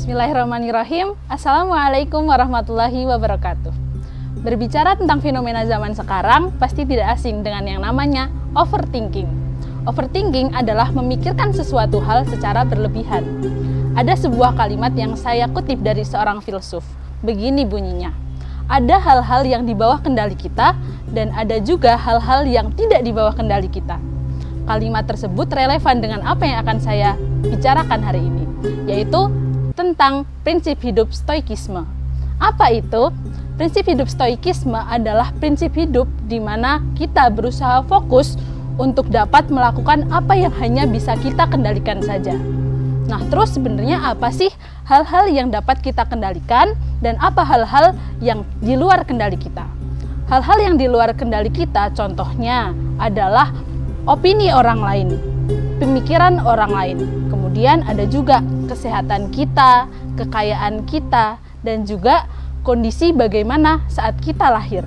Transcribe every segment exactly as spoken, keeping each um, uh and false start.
Bismillahirrahmanirrahim. Assalamualaikum warahmatullahi wabarakatuh. Berbicara tentang fenomena zaman sekarang, pasti tidak asing dengan yang namanya overthinking. Overthinking adalah memikirkan sesuatu hal secara berlebihan. Ada sebuah kalimat yang saya kutip dari seorang filsuf. Begini bunyinya. Ada hal-hal yang di bawah kendali kita, dan ada juga hal-hal yang tidak di bawah kendali kita. Kalimat tersebut relevan dengan apa yang akan saya bicarakan hari ini, yaitu tentang prinsip hidup stoikisme. Apa itu? Prinsip hidup stoikisme adalah prinsip hidup di mana kita berusaha fokus untuk dapat melakukan apa yang hanya bisa kita kendalikan saja. Nah, terus sebenarnya apa sih hal-hal yang dapat kita kendalikan dan apa hal-hal yang di luar kendali kita? Hal-hal yang di luar kendali kita contohnya adalah opini orang lain, pemikiran orang lain. Kemudian ada juga kesehatan kita, kekayaan kita, dan juga kondisi bagaimana saat kita lahir.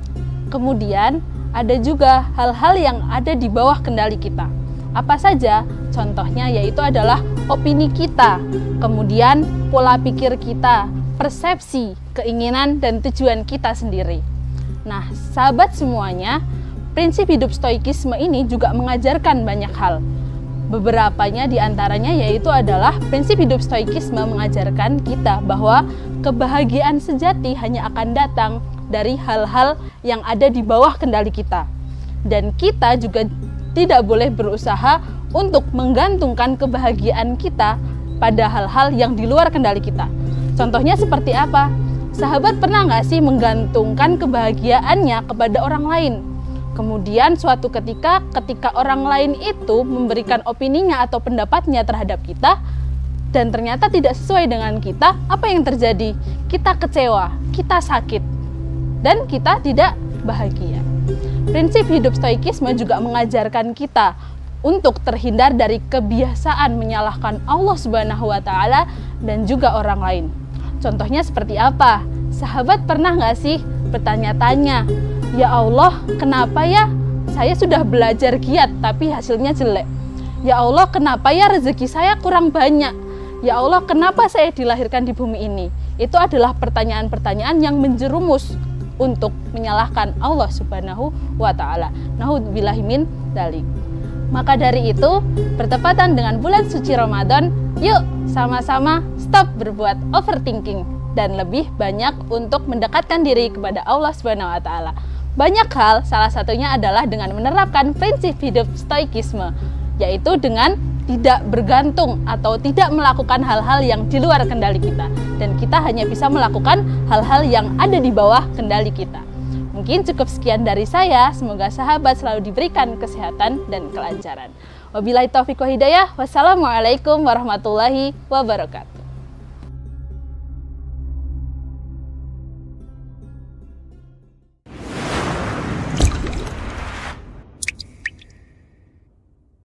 Kemudian ada juga hal-hal yang ada di bawah kendali kita. Apa saja? Contohnya yaitu adalah opini kita, kemudian pola pikir kita, persepsi, keinginan, dan tujuan kita sendiri. Nah, sahabat semuanya, prinsip hidup stoikisme ini juga mengajarkan banyak hal. Beberapanya diantaranya yaitu adalah prinsip hidup stoikisme mengajarkan kita bahwa kebahagiaan sejati hanya akan datang dari hal-hal yang ada di bawah kendali kita. Dan kita juga tidak boleh berusaha untuk menggantungkan kebahagiaan kita pada hal-hal yang di luar kendali kita. Contohnya seperti apa? Sahabat pernah nggak sih menggantungkan kebahagiaannya kepada orang lain? Kemudian suatu ketika, ketika orang lain itu memberikan opininya atau pendapatnya terhadap kita, dan ternyata tidak sesuai dengan kita, apa yang terjadi? Kita kecewa, kita sakit, dan kita tidak bahagia. Prinsip hidup stoikisme juga mengajarkan kita untuk terhindar dari kebiasaan menyalahkan Allah Subhanahu wa Ta'ala dan juga orang lain. Contohnya seperti apa? Sahabat pernah nggak sih bertanya-tanya, ya Allah, kenapa ya saya sudah belajar giat tapi hasilnya jelek? Ya Allah, kenapa ya rezeki saya kurang banyak? Ya Allah, kenapa saya dilahirkan di bumi ini? Itu adalah pertanyaan-pertanyaan yang menjerumus untuk menyalahkan Allah Subhanahu wa Ta'ala. Na'udzubillahi min dzalik. Maka dari itu, bertepatan dengan bulan suci Ramadan, yuk sama-sama stop berbuat overthinking dan lebih banyak untuk mendekatkan diri kepada Allah Subhanahu wa Ta'ala. Banyak hal, salah satunya adalah dengan menerapkan prinsip hidup stoikisme, yaitu dengan tidak bergantung atau tidak melakukan hal-hal yang di luar kendali kita, dan kita hanya bisa melakukan hal-hal yang ada di bawah kendali kita. Mungkin cukup sekian dari saya, semoga sahabat selalu diberikan kesehatan dan kelancaran. Wabillahi taufiq wa hidayah, wassalamualaikum warahmatullahi wabarakatuh.